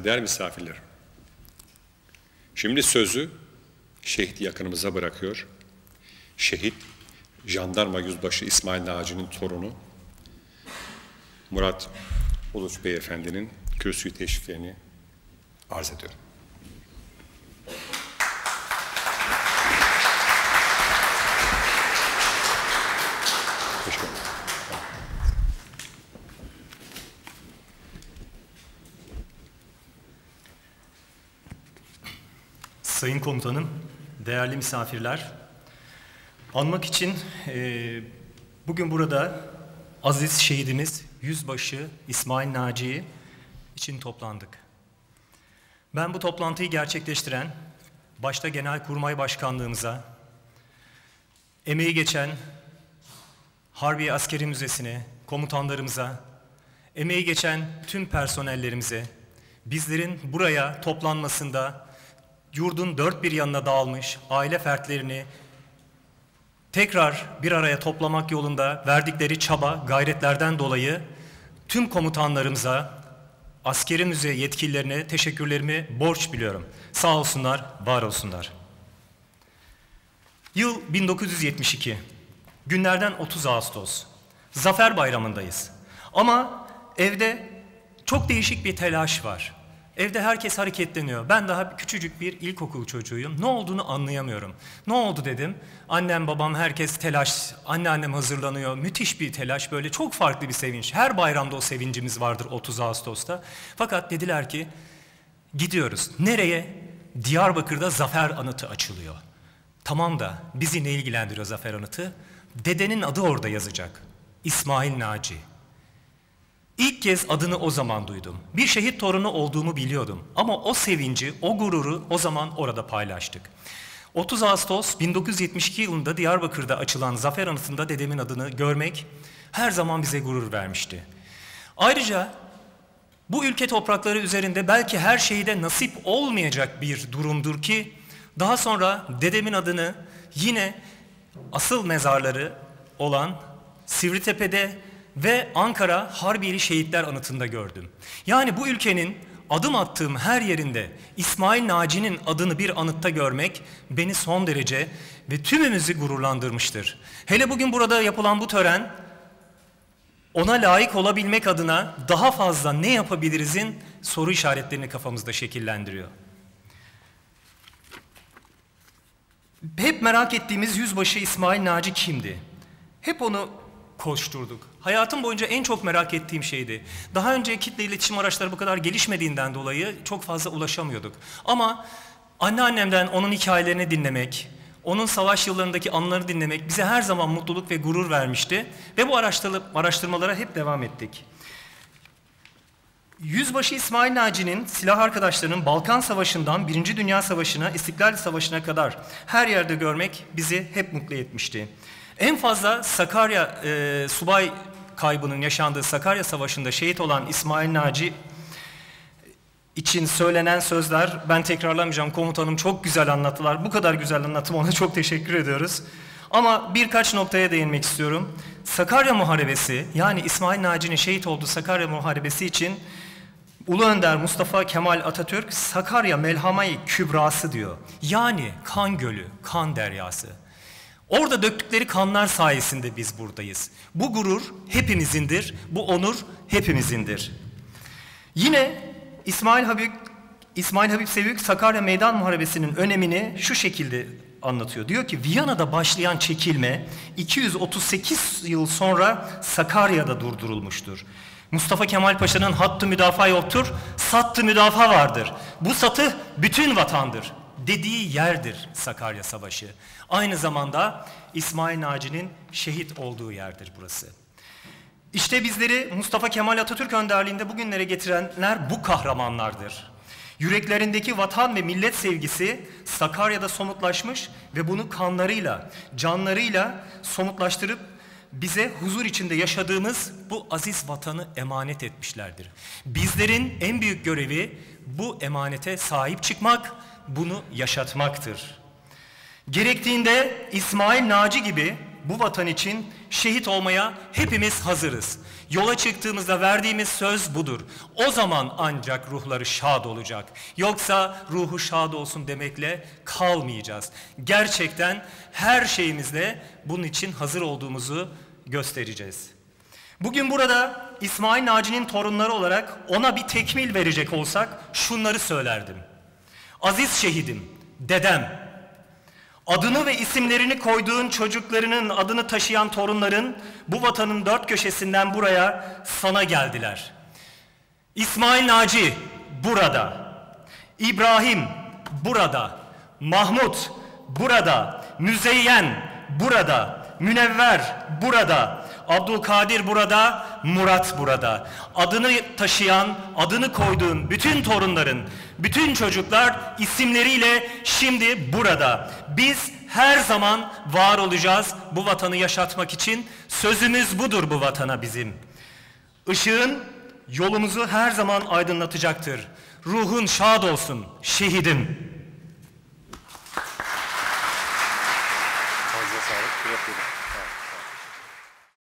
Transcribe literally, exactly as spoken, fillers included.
saygıdeğer misafirler. Şimdi sözü şehit yakınımıza bırakıyor. Şehit, Jandarma Yüzbaşı İsmail Naci'nin torunu Murat Uluç Beyefendi'nin kürsüyü teşriflerini arz ediyorum. Teşekkür ederim. Sayın Komutanım, değerli misafirler, anmak için e, bugün burada aziz şehidimiz Yüzbaşı İsmail Naci için toplandık. Ben bu toplantıyı gerçekleştiren, başta Genelkurmay Başkanlığımıza, emeği geçen Harbiye Askeri Müzesi'ne, komutanlarımıza, emeği geçen tüm personellerimize, bizlerin buraya toplanmasında yurdun dört bir yanına dağılmış aile fertlerini tekrar bir araya toplamak yolunda verdikleri çaba, gayretlerden dolayı tüm komutanlarımıza, askeri müze yetkililerine teşekkürlerimi borç biliyorum. Sağ olsunlar, var olsunlar. Yıl bin dokuz yüz yetmiş iki. Günlerden otuz Ağustos. Zafer Bayramı'ndayız. Ama evde çok değişik bir telaş var. Evde herkes hareketleniyor. Ben daha küçücük bir ilkokul çocuğuyum. Ne olduğunu anlayamıyorum. Ne oldu dedim. Annem, babam, herkes telaş. Anneannem hazırlanıyor. Müthiş bir telaş. Böyle çok farklı bir sevinç. Her bayramda o sevincimiz vardır otuz Ağustos'ta. Fakat dediler ki gidiyoruz. Nereye? Diyarbakır'da Zafer Anıtı açılıyor. Tamam da bizi ne ilgilendiriyor Zafer Anıtı? Dedenin adı orada yazacak. İsmail Naci. İlk kez adını o zaman duydum. Bir şehit torunu olduğumu biliyordum. Ama o sevinci, o gururu o zaman orada paylaştık. otuz Ağustos bin dokuz yüz yetmiş iki yılında Diyarbakır'da açılan Zafer Anıtı'nda dedemin adını görmek her zaman bize gurur vermişti. Ayrıca bu ülke toprakları üzerinde belki her şehide nasip olmayacak bir durumdur ki daha sonra dedemin adını yine asıl mezarları olan Sivritepe'de ve Ankara Harbiyeli Şehitler Anıtı'nda gördüm. Yani bu ülkenin adım attığım her yerinde İsmail Naci'nin adını bir anıtta görmek beni son derece ve tümümüzü gururlandırmıştır. Hele bugün burada yapılan bu tören ona layık olabilmek adına daha fazla ne yapabilirizin soru işaretlerini kafamızda şekillendiriyor. Hep merak ettiğimiz Yüzbaşı İsmail Naci kimdi? Hep onu koşturduk. Hayatım boyunca en çok merak ettiğim şeydi. Daha önce kitle iletişim araçları bu kadar gelişmediğinden dolayı çok fazla ulaşamıyorduk. Ama anneannemden onun hikayelerini dinlemek, onun savaş yıllarındaki anıları dinlemek bize her zaman mutluluk ve gurur vermişti. Ve bu araştırmalara hep devam ettik. Yüzbaşı İsmail Naci'nin silah arkadaşlarının Balkan Savaşı'ndan Birinci Dünya Savaşı'na, İstiklal Savaşı'na kadar her yerde görmek bizi hep mutlu etmişti. En fazla Sakarya e, subay kaybının yaşandığı Sakarya Savaşı'nda şehit olan İsmail Naci için söylenen sözler, ben tekrarlamayacağım, komutanım çok güzel anlattılar. Bu kadar güzel anlatım, ona çok teşekkür ediyoruz. Ama birkaç noktaya değinmek istiyorum. Sakarya Muharebesi, yani İsmail Naci'nin şehit olduğu Sakarya Muharebesi için Ulu Önder Mustafa Kemal Atatürk Sakarya Melhame-i Kübrası diyor. Yani kan gölü, kan deryası. Orada döktükleri kanlar sayesinde biz buradayız. Bu gurur hepimizindir, bu onur hepimizindir. Yine İsmail Habib, İsmail Habib Sevük Sakarya Meydan Muharebesi'nin önemini şu şekilde anlatıyor. Diyor ki Viyana'da başlayan çekilme iki yüz otuz sekiz yıl sonra Sakarya'da durdurulmuştur. Mustafa Kemal Paşa'nın hattı müdafaa yoktur, sattı müdafaa vardır. Bu satı bütün vatandır dediği yerdir Sakarya Savaşı. Aynı zamanda İsmail Naci'nin şehit olduğu yerdir burası. İşte bizleri Mustafa Kemal Atatürk önderliğinde bugünlere getirenler bu kahramanlardır. Yüreklerindeki vatan ve millet sevgisi Sakarya'da somutlaşmış ve bunu kanlarıyla, canlarıyla somutlaştırıp bize huzur içinde yaşadığımız bu aziz vatanı emanet etmişlerdir. Bizlerin en büyük görevi bu emanete sahip çıkmak, bunu yaşatmaktır. Gerektiğinde İsmail Naci gibi bu vatan için şehit olmaya hepimiz hazırız. Yola çıktığımızda verdiğimiz söz budur. O zaman ancak ruhları şad olacak. Yoksa ruhu şad olsun demekle kalmayacağız. Gerçekten her şeyimizle bunun için hazır olduğumuzu göstereceğiz. Bugün burada İsmail Naci'nin torunları olarak ona bir tekmil verecek olsak şunları söylerdim. Aziz şehidim, dedem, adını ve isimlerini koyduğun çocuklarının adını taşıyan torunların bu vatanın dört köşesinden buraya sana geldiler. İsmail Naci burada, İbrahim burada, Mahmut burada, Müzeyyen burada, Münevver burada, Abdülkadir burada, Murat burada. Adını taşıyan, adını koyduğun bütün torunların, bütün çocuklar isimleriyle şimdi burada. Biz her zaman var olacağız bu vatanı yaşatmak için. Sözümüz budur bu vatana bizim. Işığın yolumuzu her zaman aydınlatacaktır. Ruhun şad olsun şehidim. Fazla sağlık. Yapıyorum.